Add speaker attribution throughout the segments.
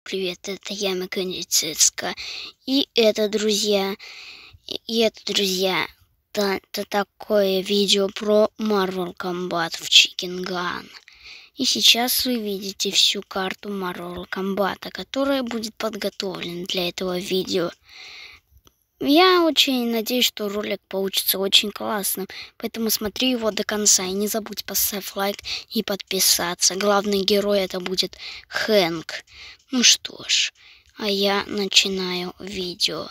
Speaker 1: привет, это я, Меканицицка. И это, друзья, это такое видео про Marvel Combat в Chicken Gun. И сейчас вы видите всю карту Marvel Combat, которая будет подготовлена для этого видео. Я очень надеюсь, что ролик получится очень классным, поэтому смотри его до конца и не забудь поставить лайк и подписаться. Главный герой это будет Хэнк. Ну что ж, а я начинаю видео.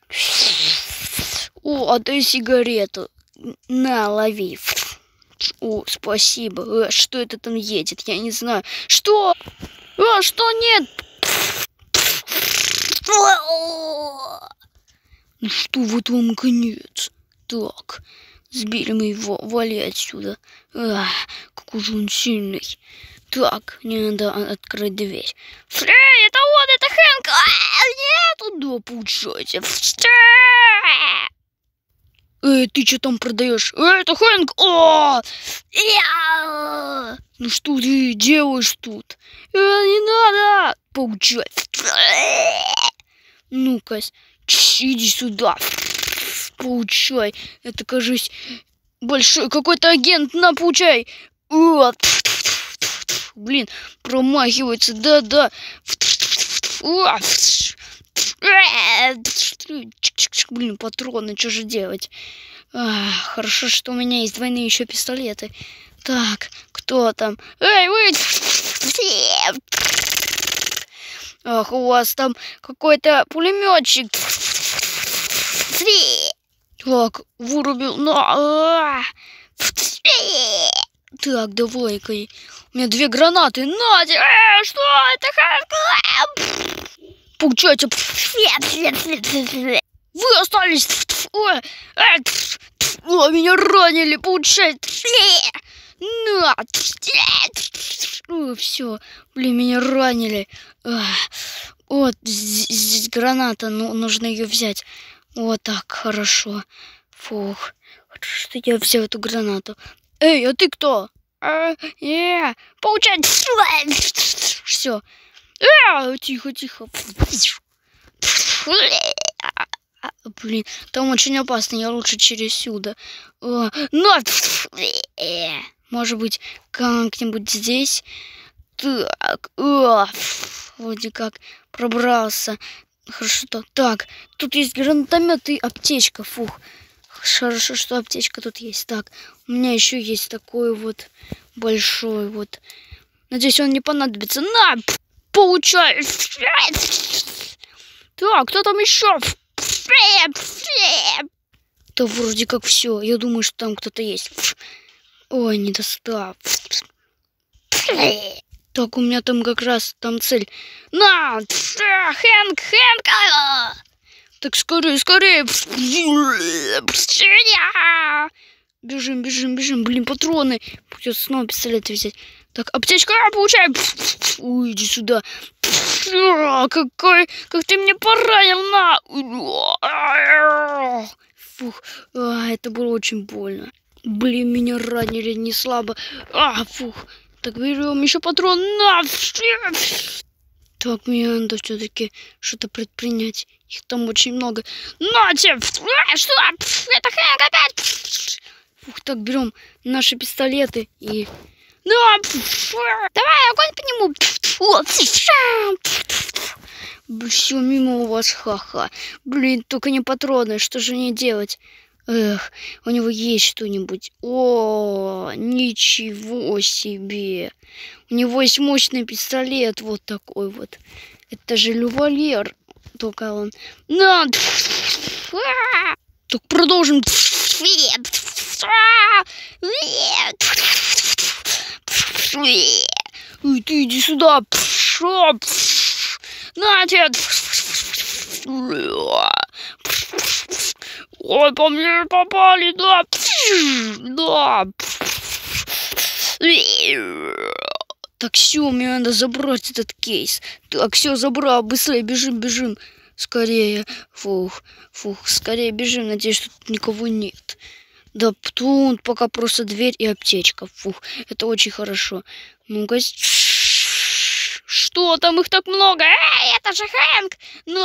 Speaker 1: О, отдай сигарету. На, лови. О, спасибо. Что это там едет? Я не знаю. Что? Что нет? Ну что, вот вам конец. Так, сбили мы его, вали отсюда. Какой же он сильный. Так, мне надо открыть дверь. Эй, это он, это Хэнк! Нет, да, получается. Эй, ты что там продаешь? Это Хэнк! Ну что ты делаешь тут? Не надо! Получается. Ну-ка, иди сюда. Получай. Это, кажется, большой какой-то агент. На, получай. Блин, промахивается. Да-да. Блин, патроны, что же делать? Хорошо, что у меня есть двойные еще пистолеты. Так, кто там? Эй, вы! Ах, у вас там какой-то пулеметчик. Так, вырубил. Так, давай-ка. У меня 2 гранаты. Надя! Что это? Получайте. Вы остались. Меня ранили. Получайте. Все. Блин, меня ранили. Вот здесь граната. Ну, нужно ее взять. Вот так, хорошо. Фух. Хорошо, что я взял эту гранату. Эй, а ты кто? Получай. Все. Тихо, тихо. Блин, там очень опасно. Я лучше через сюда. Может быть, как-нибудь здесь. Так. Вроде как пробрался. Хорошо. Так, тут есть гранатомет и аптечка. Фух. Хорошо, что аптечка тут есть. Так, у меня еще есть такой вот большой вот. Надеюсь, он не понадобится. На! Получай! Так, кто там еще? Да вроде как все. Я думаю, что там кто-то есть. Ой, не достал. Так, у меня там как раз там цель. На! Хэнк! Так, скорее, скорее. Бежим, бежим, бежим. Блин, патроны. Придется снова пистолеты взять. Так, аптечка, получай. Ой, иди сюда. Как ты меня поранил, на. Фух, это было очень больно. Блин, меня ранили не слабо. Фух. Так, берем еще патрон. На. Так, мне надо все-таки что-то предпринять. Их там очень много. Нате! Что? Это Хэнк опять! Фух, так, берем наши пистолеты и... Давай, огонь по нему! Все, мимо у вас, ха-ха. Блин, только не патроны, что же мне делать? Эх, у него есть что-нибудь. О, ничего себе. У него есть мощный пистолет, вот такой вот. Это же револьвер. Только он... Так, продолжим. Ой, ты иди сюда. На тебе. Ой, по мне попали, да. Да. Так, все, мне надо забрать этот кейс. Так, все, забрал, быстрее, бежим, бежим. Скорее. Фух, скорее бежим, надеюсь, что тут никого нет. Да, тут пока просто дверь и аптечка. Фух, это очень хорошо. Ну-ка. Что там их так много? Эй, это же Хэнк! Ну,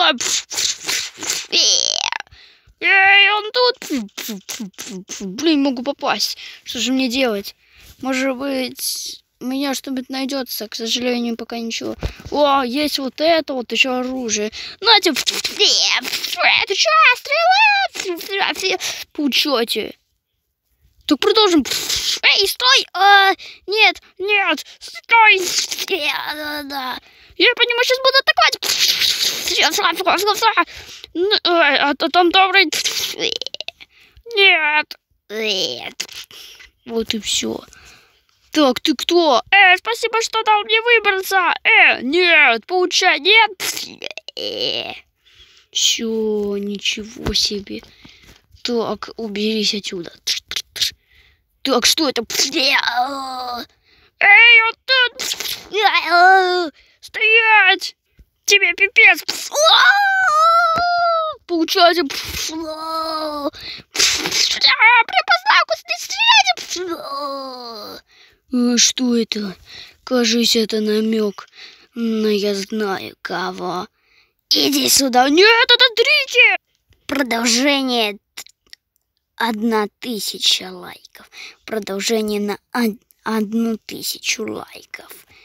Speaker 1: эй, он тут! Блин, могу попасть. Что же мне делать? Может быть, у меня что-нибудь найдется. К сожалению, пока ничего. О, есть вот это вот еще оружие. Нате! Ты что, стрела? По учете. Так продолжим. Эй, стой! Нет, нет, стой! Да. Я по нему сейчас буду атаковать. А там добрый. Нет. Нет. Вот и все. Так, ты кто? Спасибо, что дал мне выбраться. Нет, получай, нет. Все, ничего себе. Так, уберись отсюда. Так, что это? Эй, вот тут! Стоять! Тебе пипец! Получайте! Припознавку стрелять! Что это? Кажись, это намек. Но я знаю кого. Иди сюда! Нет, это Дрики! Продолжение 1000 лайков. Продолжение на 1000 лайков.